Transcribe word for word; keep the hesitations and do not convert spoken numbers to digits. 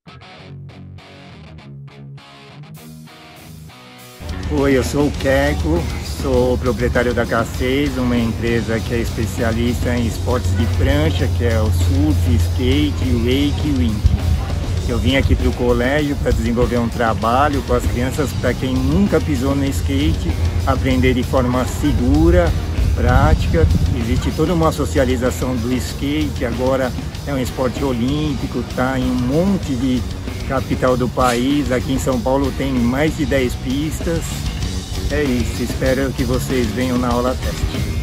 Oi, eu sou o Queco, sou proprietário da K seis, uma empresa que é especialista em esportes de prancha, que é o surf, skate, wake e wind. Eu vim aqui para o colégio para desenvolver um trabalho com as crianças para quem nunca pisou no skate, aprender de forma segura, prática. Existe toda uma socialização do skate, agora é um esporte olímpico, está em um monte de capital do país. Aqui em São Paulo tem mais de dez pistas. É isso, espero que vocês venham na aula teste.